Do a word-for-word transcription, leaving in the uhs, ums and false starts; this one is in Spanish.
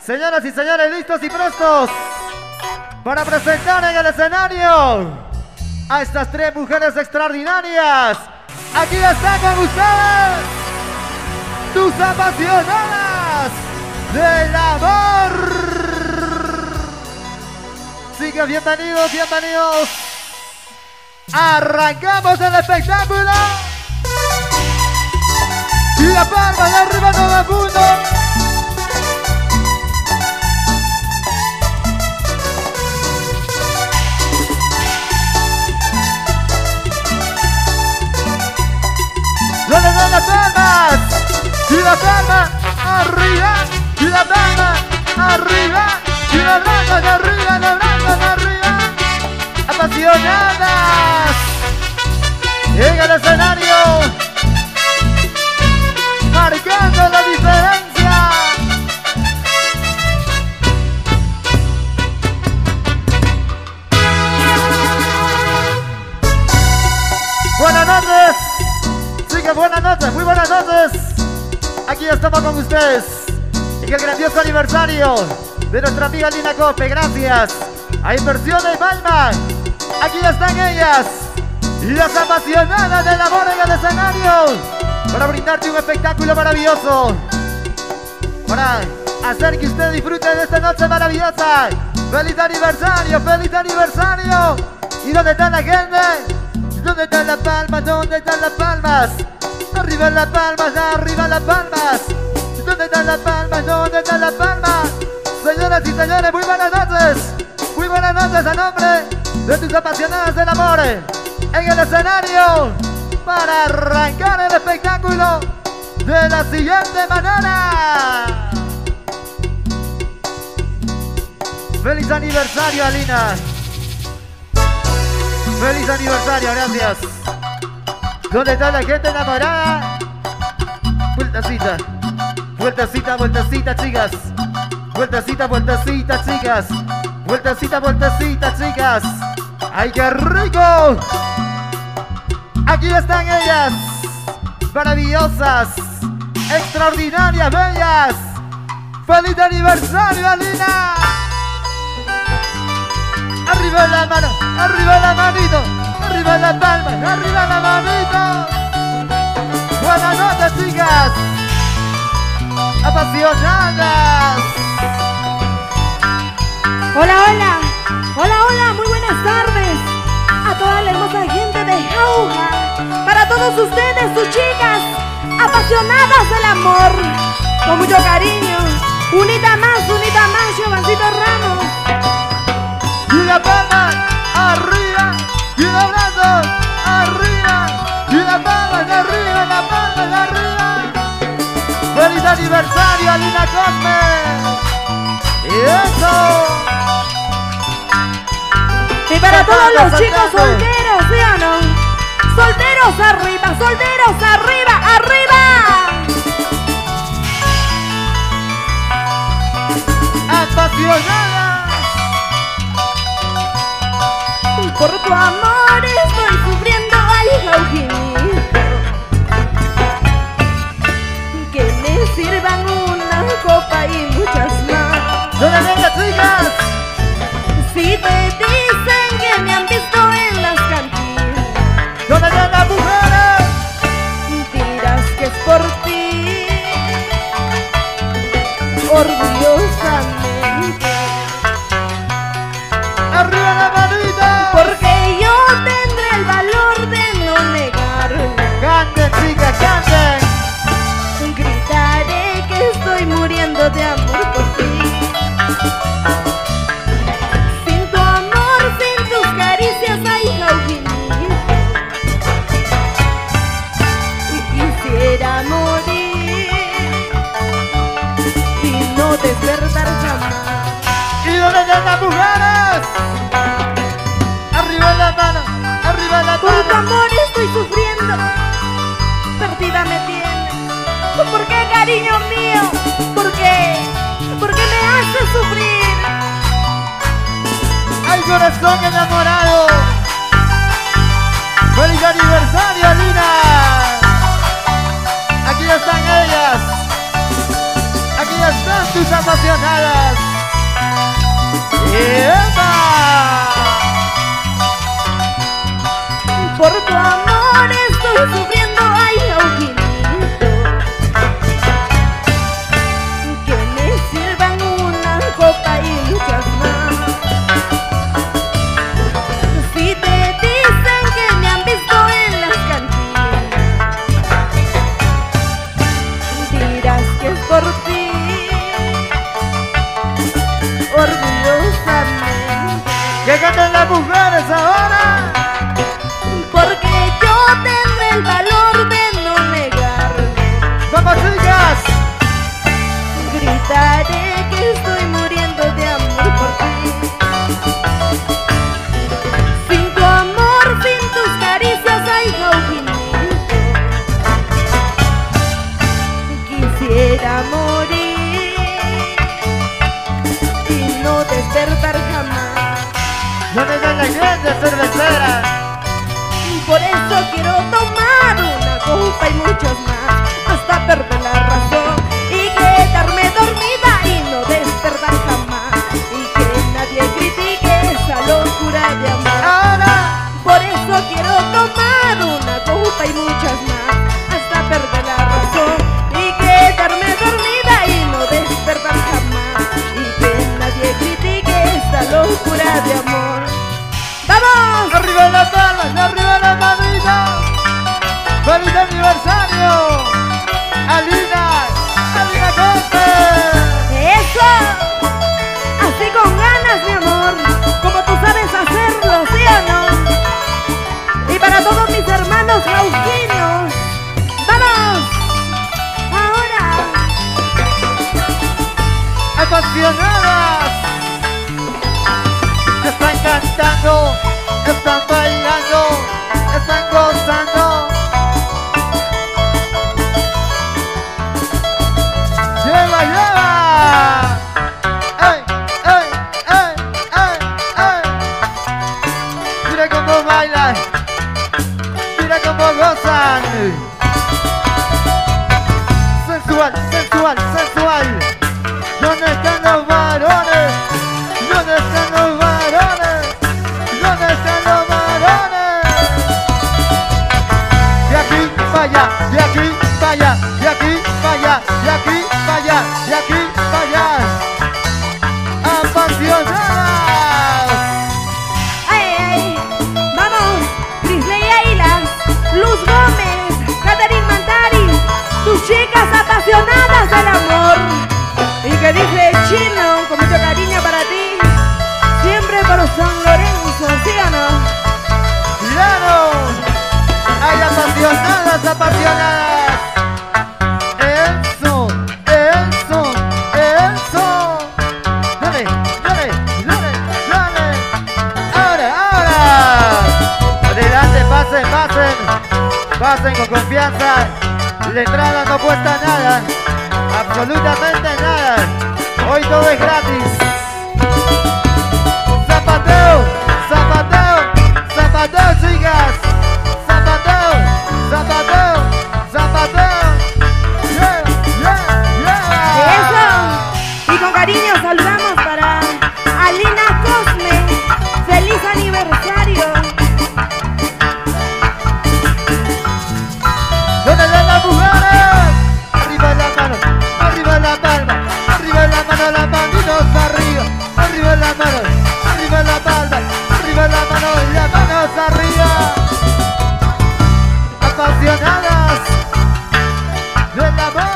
Señoras y señores, listos y prestos para presentar en el escenario a estas tres mujeres extraordinarias. Aquí están con ustedes, tus apasionadas del amor. Así que bienvenidos, bienvenidos. Arrancamos el espectáculo. Y la palma de arriba todo el mundo. ¿Dónde están las palmas? Y la palma arriba, y la palma arriba, y la palma de arriba, la palma de arriba. Apasionadas en el escenario, marcando la diferencia. Buenas noches. Buenas noches, muy buenas noches. Aquí estamos con ustedes en el grandioso aniversario de nuestra amiga Lina Cope. Gracias a Inversiones Palma. Aquí están ellas, las apasionadas del amor en el escenario, para brindarte un espectáculo maravilloso, para hacer que usted disfrute de esta noche maravillosa. ¡Feliz aniversario! ¡Feliz aniversario! ¿Y dónde está la gente? ¿Dónde están las palmas? ¿Dónde están las palmas? Arriba las palmas, arriba las palmas. ¿Dónde están las palmas? ¿Dónde están las palmas? Señoras y señores, muy buenas noches. Muy buenas noches a nombre de tus apasionadas del amor en el escenario, para arrancar el espectáculo de la siguiente manera. ¡Feliz aniversario, Alina! ¡Feliz aniversario! Gracias. ¿Dónde está la gente enamorada? Vueltecita, vueltecita, vueltecita, chicas. Vueltecita, vueltecita, chicas. Vueltecita, vueltecita, chicas. ¡Ay, qué rico! Aquí están ellas, maravillosas, extraordinarias, bellas. ¡Feliz aniversario, Alina! Arriba la mano, arriba la manito, arriba la palma, arriba la manito. Buenas noches, chicas, apasionadas. Hola, hola, hola, hola, muy buenas tardes a toda la hermosa gente de Jauja. Para todos ustedes, sus chicas, apasionadas del amor, con mucho cariño. Unita más, unita más, Giovancito Ramos. Y la palma arriba, y los brazos arriba, y la palma de arriba, la palma de arriba. ¡Feliz aniversario, Lina Cosme! ¡Y eso! Y para todos los chicos solteros, ¿sí o no? Solteros arriba, solteros arriba, arriba. ¡Apasionadas! Por tu amor estoy sufriendo, ay, Jaujinito. Que me sirvan una copa y muchas más. ¿Dónde están las chicas? Si te dicen que me han visto en las cantinas, ¿dónde están las mujeres? dirás que es por ti, orgullosamente. ¡Arriba la manita! Porque yo tendré el valor de no negarlo. ¡Canten, chicas, canten! Gritaré que estoy muriendo de amor por ti. Sin tu amor, sin tus caricias, ay, Jaujinito. Y quisiera morir y no despertar jamás. ¿Y dónde están las mujeres? ¡Arriba la mano! ¡Arriba la Por tu mano! amor estoy sufriendo, perdida me tienes. ¿Por qué, cariño mío? ¿Por qué? ¿Por qué me haces sufrir? ¡Ay, corazón enamorado! ¡Feliz aniversario, Lina! Aquí están ellas. Aquí están tus apasionadas. apasionadas. ¡Epa! Por tu amor estoy sufriendo, ay, ojito. Que me sirvan una copa y muchas más. Si te dicen que me han visto en las cantinas, dirás que es por ti, orgullosamente. ¡Que canten las mujeres ahora! Porque yo tendré el valor de no negarlo. ¡Vamos, chicas! Gritaré que estoy muriendo de amor por ti. Sin tu amor, sin tus caricias, ay, cauquinito. Quisiera morir y no despertar jamás. ¡No me den la gente cervecera! Por eso quiero tomar una copa y muchas más, hasta perder la razón y quedarme dormida y no despertar jamás, y que nadie critique esa locura de amor. ¡Ahora! Por eso quiero tomar una copa y muchas más, hasta perder la razón y quedarme dormida y no despertar jamás, y que nadie critique esa locura de amor. ¡Vamos! ¡Arriba las palmas! ¡Arriba las manitas! ¡Feliz aniversario! ¡Alina! ¡Alina Conte! ¡Eso! Así con ganas, mi amor, como tú sabes hacerlo, ¿sí o no? Y para todos mis hermanos rauquinos, ¡vamos! ¡Ahora! ¡Apasionadas! Están cantando, están bailando, están gozando. ¡Lleva, lleva! ¡Ey, ey, ey, ey, ey! Mira cómo bailan, mira cómo gozan. Sensual, sensual, sensual. ¿Dónde están los varones? ¿Dónde están los varones? ¿Dónde están los varones? De aquí para allá, de aquí para allá, de aquí para allá, de aquí para allá, de aquí para allá. ¡Apasionadas! ¡Ay, ay! ¡Vamos! Crisley Ailas, Luz Gómez, Catherine Mantari, tus chicas apasionadas del amor. Y que dice Chino, con mucho cariño para ti, siempre por San Lorenzo, ¿sí o no? ¡Claro! ¡Hay apasionadas, apasionadas! ¡Eso! ¡Eso! ¡Eso! ¡Dale! ¡Dale! ¡Dale! ¡Dale! ¡Ahora! ¡Ahora! Adelante, pasen, pasen. Pasen con confianza. La entrada no cuesta nada. Absolutamente nada. Hoy todo es gratis. Zapateo, zapateo, zapateo, chicas. Zapateo, zapateo, zapateo. Yeah, yeah, yeah. ¡Eso! Y con cariño saludamos para Alina Cosme. ¡Feliz aniversario! ¿Dónde están las mujeres? Arriba la mano, arriba la palma, arriba la mano, las manitos arriba, arriba la mano, arriba la palma, arriba la mano, las manos arriba. Apasionadas del amor.